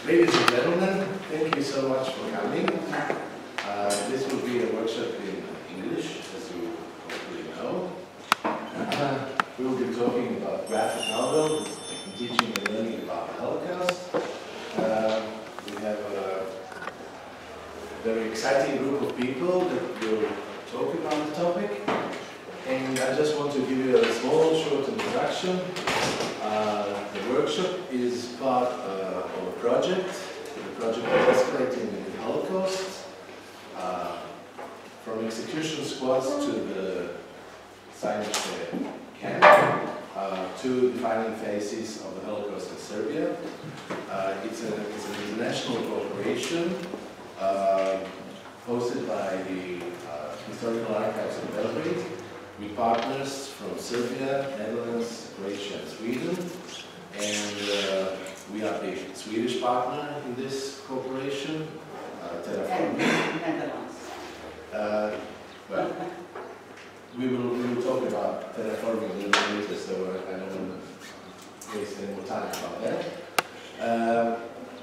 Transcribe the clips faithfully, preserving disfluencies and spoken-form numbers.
Ladies and gentlemen, thank you so much for coming. Uh, this will be a workshop in English, as you hopefully know. Uh, we will be talking about graphic novel, teaching and learning about the Holocaust. Uh, we have a very exciting group of people that will talk about the topic. And I just want to give you a small, short introduction. Uh, the workshop is part uh, of a project. The project is escalating in the Holocaust, uh, from execution squads to the Sajnice camp, uh, to defining phases of the Holocaust in Serbia. Uh, it's, a, it's an international cooperation uh, hosted by the uh, Historical Archives in Belgrade, with partners from Serbia, Netherlands, Croatia and Sweden. And uh, we are the Swedish partner in this cooperation, uh, Terraforming. Netherlands. Uh, well, we will, we will talk about Terraforming a little later, so I don't want to waste any more time about that. Uh,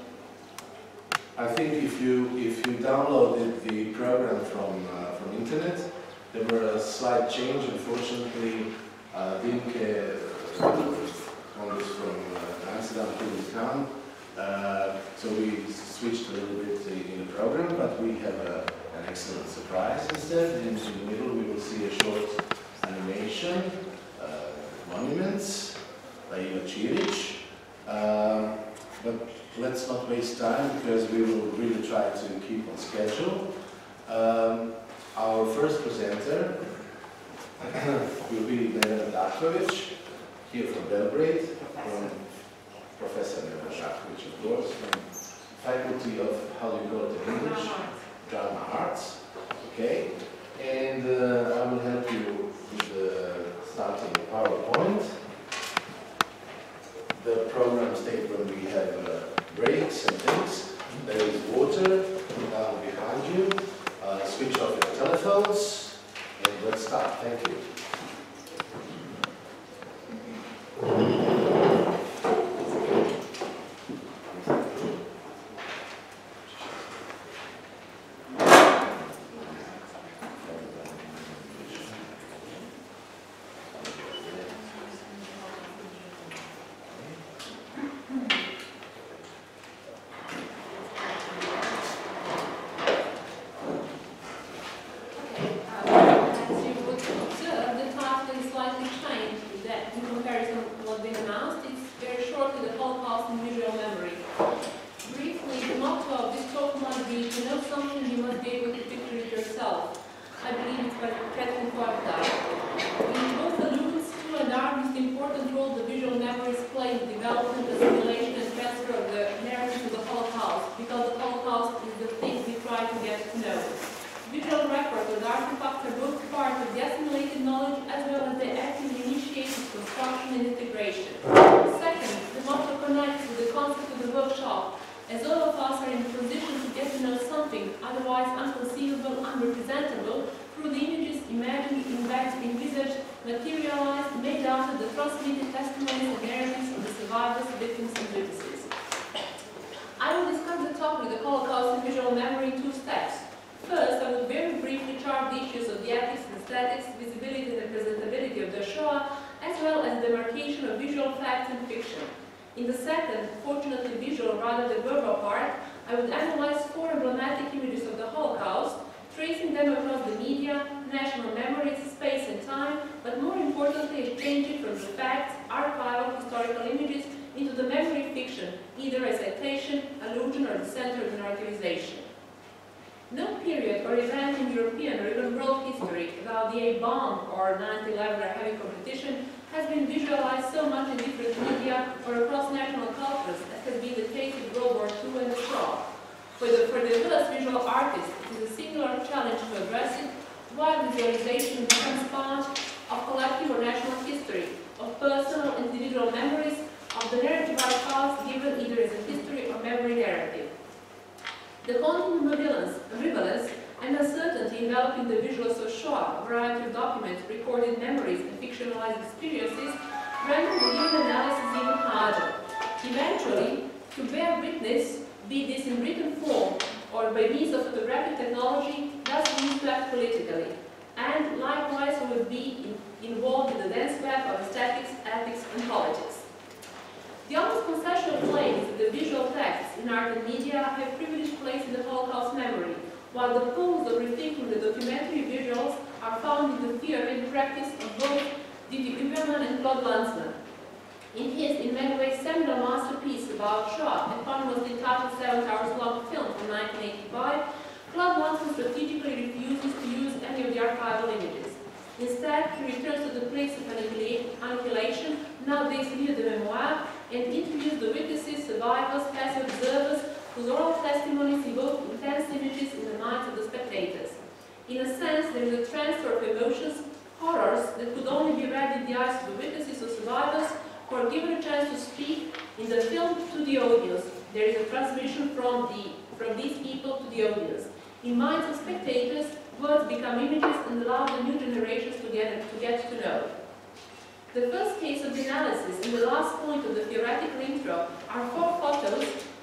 I think if you, if you downloaded the program from, uh, from internet, there were a slight change. Unfortunately, uh, Dinke found us from uh, Amsterdam couldn't come, uh, so we switched a little bit in the program, but we have a, an excellent surprise instead. In the middle we will see a short animation, uh, Monuments by Ivo Čirić. Uh, but let's not waste time, because we will really try to keep on schedule. Um, Our first presenter will be Nevena Dakovic, here from Belgrade, from Professor Nevena Dakovic, of course, from Faculty of, how do you call it in English? Drama Arts. Okay, and uh, I will help you with the starting PowerPoint. The program states when we have uh, breaks and things. There is water down behind you. Uh, switch off your telephones, and let's start. Thank you. Eventually, to bear witness be this in written form or by means of photographic technology, does need to act politically. And likewise, we will be in, involved in the dense web of aesthetics, ethics, and politics. The almost conceptual claims that the visual texts in art and media have privileged place in the Holocaust memory, while the pose of rethinking the documentary visuals are found in the theory and practice of both Didi Huberman and Claude Lanzmann. In his, in many ways, seminal masterpiece about Shoah, eponymous entitled Seven Hours Long film from nineteen eighty-five, Claude Lanzmann strategically refuses to use any of the archival images. Instead, he returns to the place of annihilation, nowadays lieu de mémoire, and interviews the witnesses, survivors, passive observers, whose oral testimonies evoke intense images in the minds of the spectators. In a sense, there is a transfer of emotions, horrors that could only be read in the eyes of the witnesses or survivors, who are given a chance to speak in the film to the audience. There is a transmission from, the, from these people to the audience. In minds of spectators, words become images and allow the new generations to get, to get to know. The first case of the analysis and the last point of the theoretical intro are four photos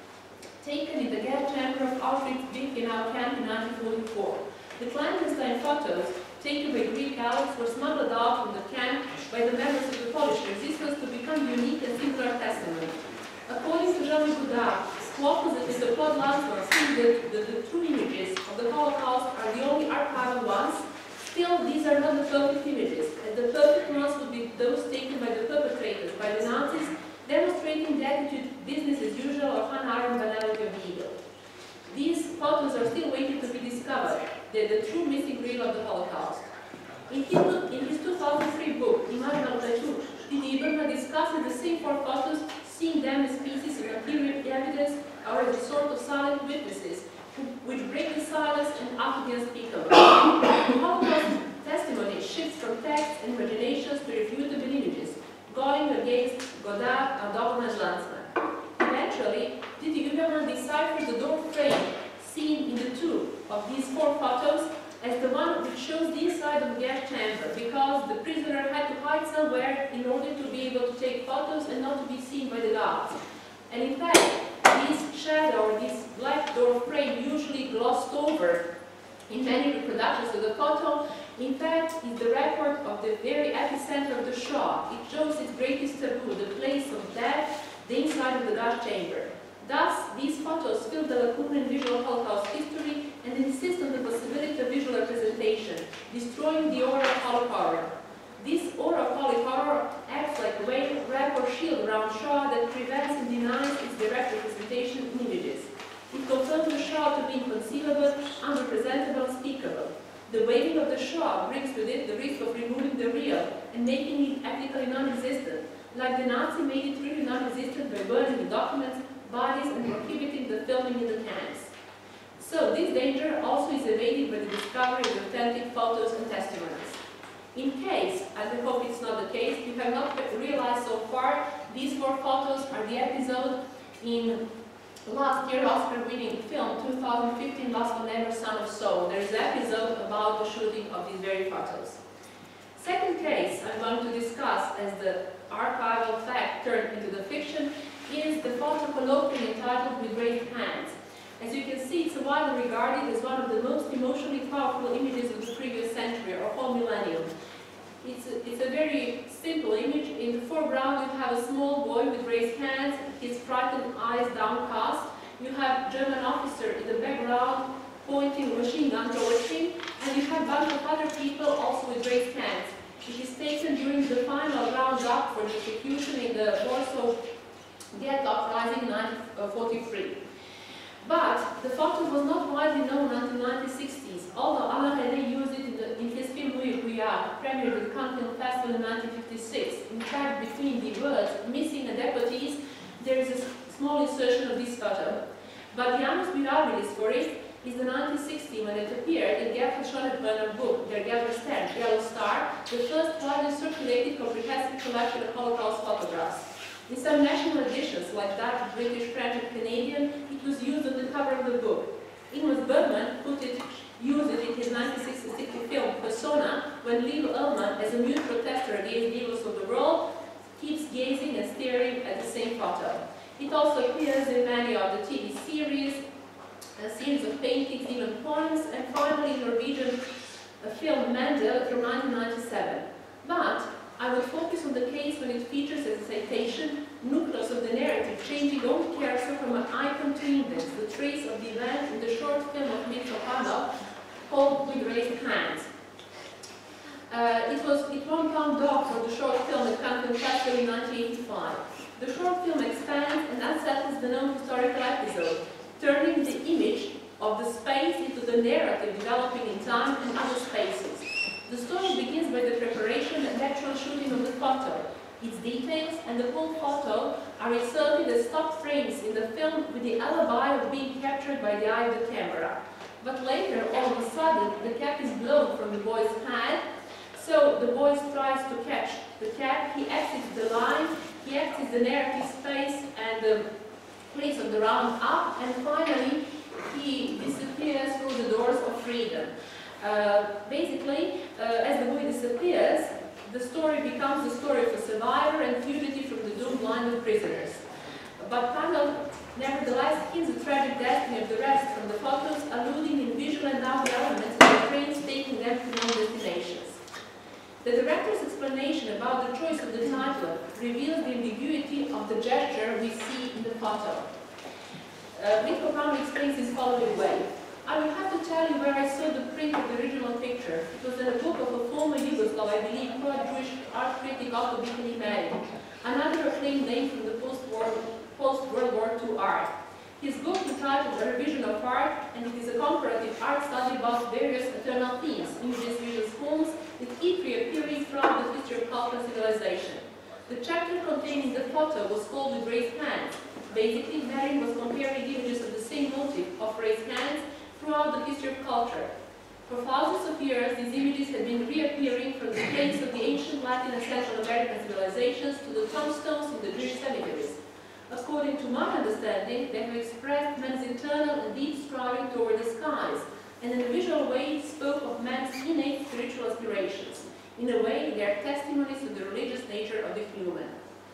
taken in the gas chamber of Auschwitz-Birkenau camp in nineteen forty-four. The clandestine photos, taken by Greek Alex, were smuggled out from the camp by the members of the Polish resistance to become unique and singular testimony. According to Jean-Luc Godard, who opposite the Claude Lanzmann, seeing that the, the true images of the Holocaust are the only archival ones, still these are not the perfect images, and the perfect ones would be those taken by the perpetrators, by the Nazis, demonstrating the attitude business as usual or Hannah banality of the ego. These photos are still waiting to be discovered, the, the true missing reel of the Holocaust. In his, in his two thousand three book, Imagine Tattoo, Didi Huberman discusses the same four photos, seeing them as pieces of material evidence or as a sort of silent witnesses, which break the silence and utter the unspeakable. The Holocaust testimony shifts from text and imaginations to refutable images, going against Godard, Adorno, and Lanzmann. Eventually, Didi Huberman deciphers the door frame seen in the two of these four photos as the one which shows the inside of the gas chamber, because the prisoner had to hide somewhere in order to be able to take photos and not to be seen by the guards. And in fact, this shadow or this black door frame, usually glossed over in many reproductions of the photo, in fact is the record of the very epicenter of the Shoah. It shows its greatest taboo, the place of death, the inside of the gas chamber. Thus, these photos fill the lacuna in visual Holocaust history and insist on the possibility of visual representation, destroying the aura of holy horror. This aura of holy horror acts like a veil, wrap or shield around Shoah that prevents and denies its direct representation in images. It confirms the Shoah to be inconceivable, unrepresentable, unspeakable. The waving of the Shoah brings with it the risk of removing the real and making it ethically non-existent, like the Nazi made it really non-existent by burning the documents, bodies, and prohibiting the filming in the camps. So this danger also is evaded by the discovery of authentic photos and testimonies. In case, as I hope it's not the case, you have not realized so far, these four photos are the episode in last year Oscar-winning film two thousand fifteen Las Vegas, Son of Soul. There is an episode about the shooting of these very photos. Second case I'm going to discuss as the archival fact turned into the fiction is the photo colloquially entitled With Raised Hands. As you can see, it's widely regarded as one of the most emotionally powerful images of the previous century or whole millennium. It's a, it's a very simple image. In the foreground you have a small boy with raised hands, his frightened eyes downcast. You have a German officer in the background pointing a machine gun towards him, and you have a bunch of other people also with raised hands. It is taken during the final round up for the execution in the Warsaw Ghetto uprising in nineteen forty-three. But the photo was not widely known until the nineteen sixties, although Alain Resnais used it in, the, in his film Louis Guyard, premiered at the Cannes Film Festival in nineteen fifty-six. In fact, between the words missing and deportees, there is a small insertion of this photo. But the annus mirabilis for it is the nineteen sixty when it appeared in Gerhard Schonenberger's book, Der Gelbe Stern, Yellow Star, the first widely circulated comprehensive collection of Holocaust photographs. In some national editions, like Dutch, British, French, and Canadian, it was used on the cover of the book. Ingmar Bergman put it, used it in his nineteen sixty-six film Persona, when Lilo Ullmann, as a mute protester against the evils of the world, keeps gazing and staring at the same photo. It also appears in many of the T V series, a series of paintings, even poems, and finally Norwegian uh, film Mendel from nineteen ninety-seven. But I will focus on the case when it features as a citation nucleus of the narrative, changing all character from an icon to index, the trace of the event in the short film of Mitchell Hanna called With Raised Hands. Uh, it was it won Palme d'Or for the short film at Cannes Film Festival in nineteen eighty-five. The short film expands and unsettles the known historical episode, turning the image of the space into the narrative developing in time and other spaces. The story begins by the preparation and actual shooting of the photo. Its details and the whole photo are inserted as stop frames in the film with the alibi of being captured by the eye of the camera. But later, all of a sudden, the cap is blown from the boy's hand, so the boy tries to catch the cap, he exits the line, he exits the narrative space and the place of the round up, and finally he disappears through the doors of freedom. Uh, basically, uh, as the boy disappears, the story becomes the story of a survivor and fugitive from the doomed line of prisoners. But Panel nevertheless hints the tragic destiny of the rest from the photos, alluding in visual and audio elements to the trains taking them to known destinations. The director's explanation about the choice of the title reveals the ambiguity of the gesture we see in the photo. Uh, Mitko Palme explains this following way. I will have to tell you where I saw the print of the original picture. It was in a book of a former Yugoslav, I believe, pro-Jewish art critic Otto Bittini-Meri, another acclaimed name from the post-World post-World War Two art. His book entitled A Revision of Art, and it is a comparative art study about various eternal themes, images, visual forms, with each reappearing throughout the history of culture and civilization. The chapter containing the photo was called With Raised Hands. Basically, Mering was comparing images of the same motif of raised hands throughout the history of culture. For thousands of years, these images had been reappearing from the plains of the ancient Latin and Central American civilizations to the tombstones in the Jewish cemeteries. According to my understanding, they have expressed man's internal and deep striving toward the skies, and in a visual way spoke of man's innate spiritual aspirations. In a way, they are testimonies to the religious nature of the human.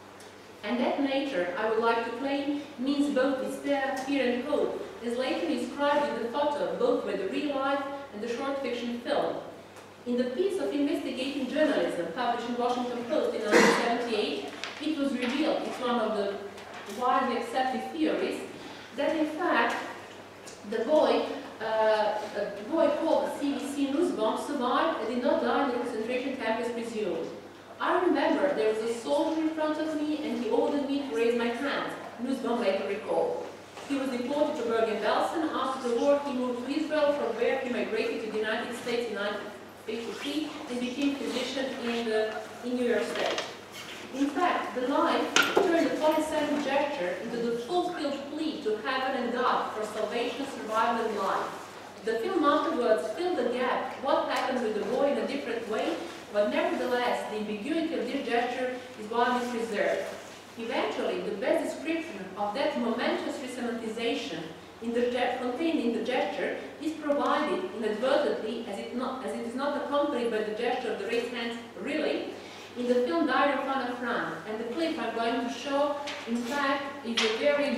And that nature, I would like to claim, means both despair, fear and hope, as later described in the photo, both by the real life and the short fiction film. In the piece of investigating journalism published in Washington Post in nineteen seventy-eight, it was revealed, it's one of the widely accepted theories, that in fact, the boy, uh, a boy called C B C Nussbaum survived and did not die in the concentration camp as presumed. I remember there was a soldier in front of me and he ordered me to raise my hand, Nussbaum later recalled. He was deported to Bergen-Belsen. After the war, he moved to Israel, from where he migrated to the United States in nineteen fifty-three and became physician in, the, in New York State. In fact, the life turned the polycentric gesture into the fulfilled plea to heaven and God for salvation, survival, and life. The film afterwards filled the gap, what happened with the boy in a different way, but nevertheless, the ambiguity of this gesture is widely preserved. Eventually, the best description of that momentous resemantization in the contained in the gesture is provided inadvertently, as it, not, as it is not accompanied by the gesture of the raised hands really, in the film Diary of Anna Frank. And the clip I'm going to show, in fact, is a very,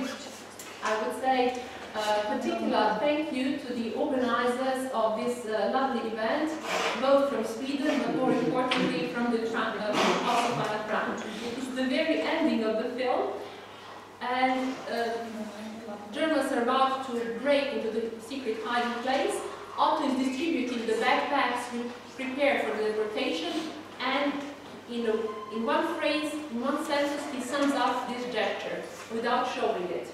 I would say, uh, particular thank you to the organizers of this uh, lovely event, both from Sweden, but more importantly from the House of Anna Frank. It's the very ending of the film, and uh, journalists are about to break into the secret hiding place. Otto is distributing the backpacks prepared for the deportation, and in, a, in one phrase, in one sentence, he sums up this gesture without showing it.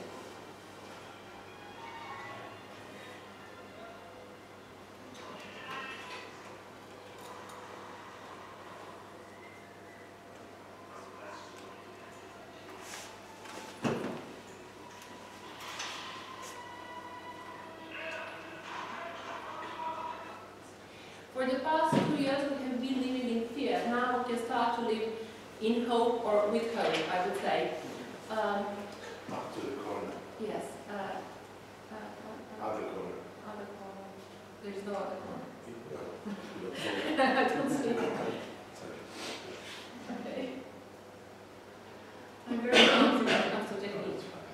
For the past two years, we have been living in fear. Now we can start to live in hope, or with hope, I would say. Um, Up to the corner. yes. Uh, uh, uh, Other corner. other corner. There is no other corner. Yeah. I don't see it. Okay. I'm very confident when it comes to technique.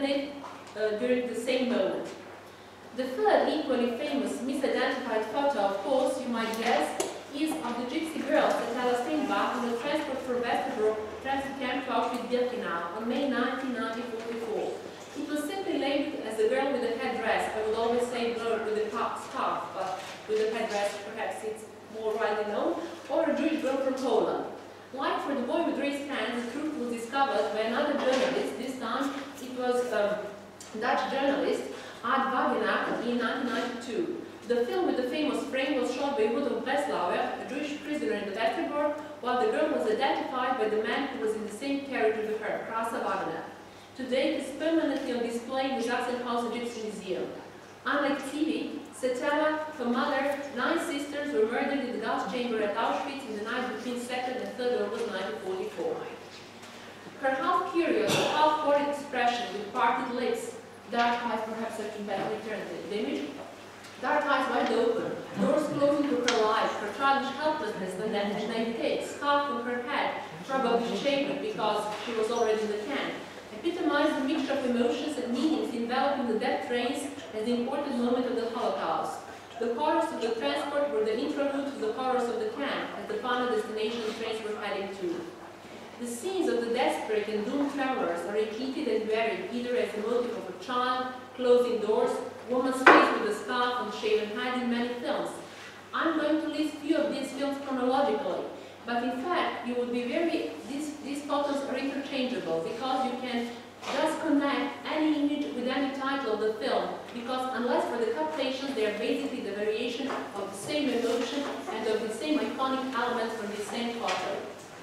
minute uh, during the same moment. The third equally famous misidentified photo, of course, you might guess, is of the gypsy girl Setela Steinbach on the transport for Westerbork transit camp to Auschwitz-Birkenau on May nineteenth, nineteen forty-four. It was simply labeled as the girl with the headdress. I would always say girl with the scarf, but with the headdress perhaps it's more widely known, or a Jewish girl from Poland. Like for the boy with raised hands, the truth was discovered by another journalist. This time it was a Dutch journalist, Art Wagenaar, in nineteen ninety-two. The film with the famous frame was shot by Rudolf Breslauer, a Jewish prisoner in the Westerbork, while the girl was identified by the man who was in the same carriage with her, Krasa Wagenaar. Today it is permanently on display in the Sachsenhausen Gypsy Museum. Unlike Zivi, Setela, her mother, nine sisters were murdered in the gas chamber at Auschwitz in the night between second and third August nineteen forty-four. Her half-curious, half-worried expression with parted lips, dark eyes perhaps searching back to the image, dark eyes wide open, doors closing to her life, her childish helplessness and then naivete, scarf on her head, probably shaken because she was already in the camp, epitomized the mixture of emotions and meanings enveloping the death trains as the important moment of the Holocaust. The horrors of the transport were the interlude to the horrors of the camp, as the final destination the trains were heading to. The scenes of the desperate and doomed travelers are repeated and varied, either as a motive of a child, closing doors, woman's face with a scarf and shaven head in many films. I'm going to list few of these films chronologically, but in fact, you would be very, these, these photos are interchangeable because you can just connect any image with any title of the film, because unless for the captations, they are basically the variation of the same emotion and of the same iconic elements from the same photo.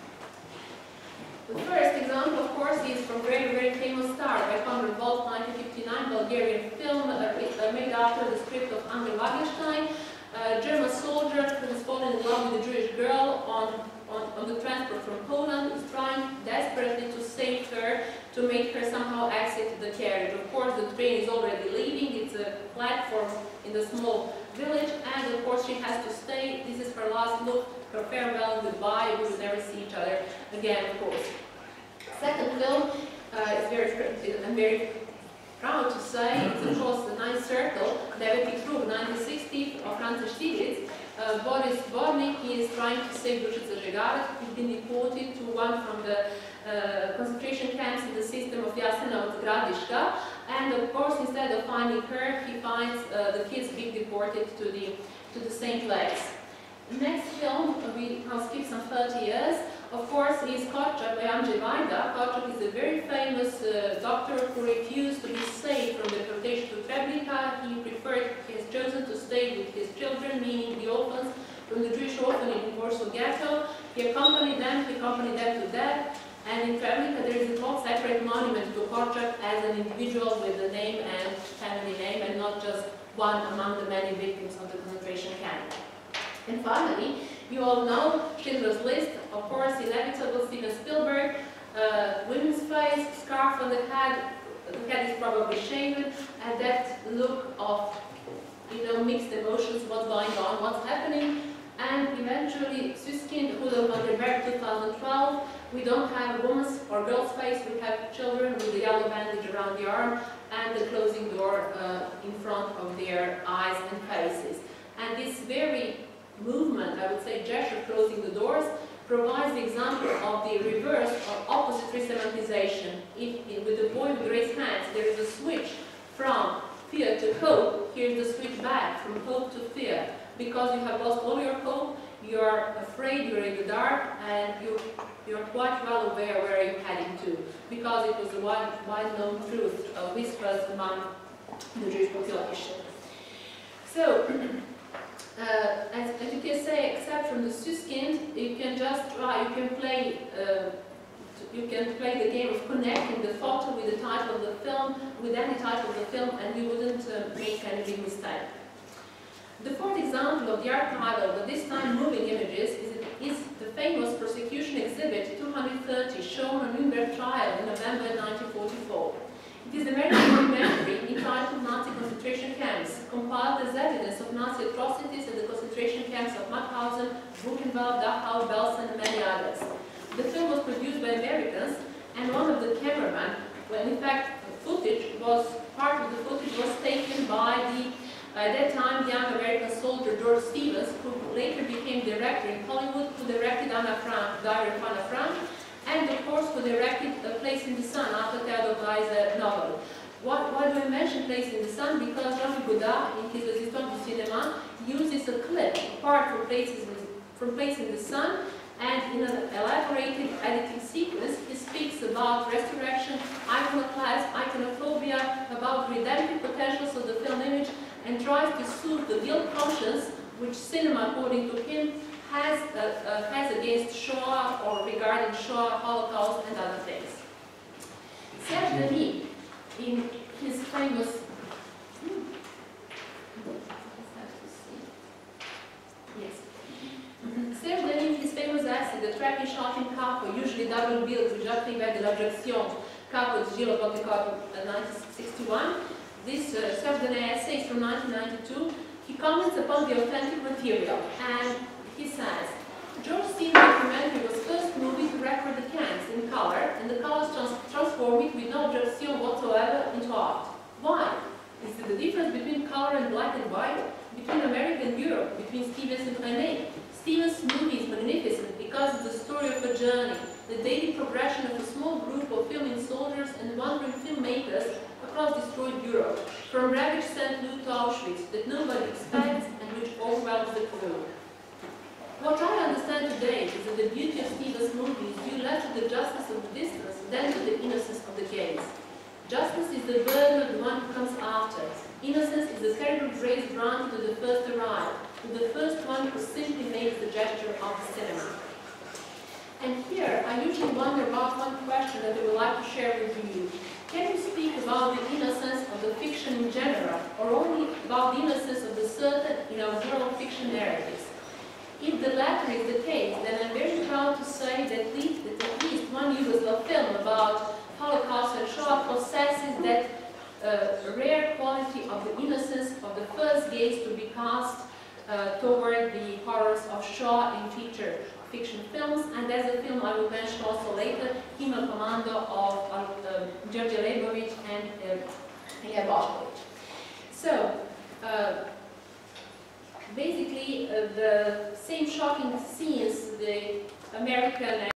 The first example, of course, is from very, very famous Star by Conrad Wolf, nineteen fifty-nine, Bulgarian film uh, made after the script of Angel Wagenstein. A German soldier who has fallen in love with a Jewish girl on, on, on the transport from Poland is trying desperately to save her, to make her somehow exit the carriage. Of course, the train is already leaving. It's a platform in the small village, and of course she has to stay. This is her last look, her farewell and goodbye. We will never see each other again, of course. Second film uh, is very, I'm very proud to say, it's of course The Ninth Circle, Deveti Krug, nineteen sixty, of Francis Stieglitz. Uh, Boris Bornik, he is trying to save Dušica Žegarac, who's been deported to one from the uh, concentration camps in the system of Jasenovac Gradiška, and of course instead of finding her, he finds uh, the kids being deported to the, to the same place. Next film, we can skip some thirty years, of course, is Korczak by Andrzej Wajda. Korczak is a very famous uh, doctor who refused to be saved from the deportation to Treblinka. He preferred, he has chosen to stay with his children, meaning the orphans from the Jewish orphanage in Warsaw Ghetto. He accompanied them, he accompanied them to death, and in Treblinka there is a whole separate monument to Korczak as an individual with a name and family name, and not just one among the many victims of the concentration camp. And finally, you all know Schindler's List, of course, inevitable Steven Spielberg, uh, women's face, scarf on the head, the head is probably shaven, and that look of, you know, mixed emotions, what's going on, what's happening, and eventually Süskind, Rudolf van der Berg, two thousand twelve, we don't have a woman's or girl's face, we have children with the yellow bandage around the arm and the closing door uh, in front of their eyes and faces. And this very movement, I would say gesture closing the doors, provides the example of the reverse or opposite resemantization. If, if with the boy with raised hands there is a switch from fear to hope, here's the switch back from hope to fear. Because you have lost all your hope, you are afraid, you're in the dark, and you, you're quite well aware where you're heading to. Because it was a wide, wide known truth, uh, whispers among the Jewish population. So, Uh, as, as you can say, except from the Süskind, you can just try, you can play, uh, you can play the game of connecting the photo with the title of the film, with any title of the film, and you wouldn't uh, make any big mistake. The fourth example of the archival, but this time moving images, is, is the famous prosecution exhibit two hundred thirty, shown on Nuremberg trial in November nineteen forty-four. It is a American documentary entitled Nazi concentration camps, compiled as evidence of Nazi atrocities at the concentration camps of Mauthausen, Buchenwald, Dachau, Belsen, and many others. The film was produced by Americans, and one of the cameramen, well, in fact, footage was, part of the footage was taken by the, at that time, young American soldier George Stevens, who later became director in Hollywood, who directed Anna Frank, Diary of Anna Frank, and of course who directed A Place in the Sun, after Theodore Gleiser's novel. Why, why do I mention Place in the Sun? Because Jean Godard, in his Resistance du Cinéma, uses a clip, apart from Places in, from Place in the Sun, and in an elaborated editing sequence, he speaks about resurrection, iconoclasm, iconophobia, about redemptive potentials of the film image, and tries to soothe the guilt conscience which cinema, according to him, has, uh, uh, has against Shoah or regarding Shoah, Holocaust, and other things. Serge Denis, in his famous hmm, yes. Serge Denis, his famous essay, The Trap in Shot in Capo, usually double billed with Jacques Rivette de l'Objection, Capo di Gilles Pontecorvo, nineteen sixty-one. This uh, Serge Denis essay is from nineteen ninety-two. He comments upon the authentic material, and he says, George Stevens' documentary was the first movie to record the cans in color, and the colors trans transform it with no objection whatsoever into art. Why? Is it the difference between color and black and white? Between America and Europe? Between Stevens and René? Stevens' movie is magnificent because it's the story of a journey, the daily progression of a small group of filming soldiers and wandering filmmakers across destroyed Europe, from ravaged Saint Louis to Auschwitz, that nobody expects and which overwhelms the crew. What I understand today is that the beauty of Stevens' movie is due less to the justice of the distance than to the innocence of the gaze. Justice is the burden of the one who comes after. Innocence is the terrible grace granted to the first arrived, to the first one who simply makes the gesture of the cinema. And here, I usually wonder about one question that I would like to share with you. Can you speak about the innocence of the fiction in general, or only about the innocence of the certain inaugural fiction narratives? If the latter is the case, then I'm very proud to say that at least, that at least one Yugoslav film about Holocaust and Shoah possesses that uh, rare quality of the innocence of the first gaze to be cast uh, toward the horrors of Shoah in feature fiction films, and there's a film I will mention also later, Himmel Commando of uh, Georgi Leibovich and uh, Ilya Bošković. So, uh, basically, uh, the same shocking scenes the American